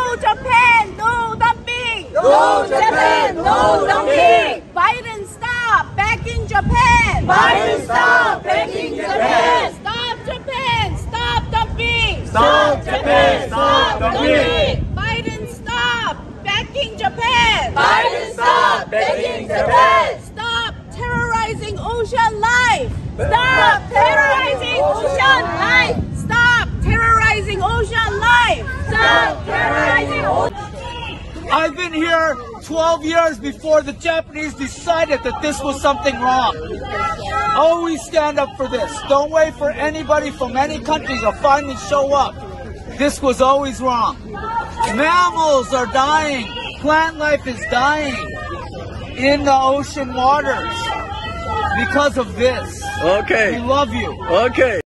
No Japan, no dumping. No Japan, no dumping. Biden, stop backing Japan. Biden, stop backing Japan. Stop Japan, stop dumping. Stop Japan, stop dumping. Biden, stop backing Japan. Biden, stop backing Japan. Stop terrorizing ocean life. Stop terrorizing ocean life. Stop terrorizing ocean life. Stop terrorizing ocean. I've been here 12 years before the Japanese decided that this was something wrong. Always stand up for this. Don't wait for anybody from any country to finally show up. This was always wrong. Mammals are dying. Plant life is dying in the ocean waters because of this. Okay. We love you. Okay.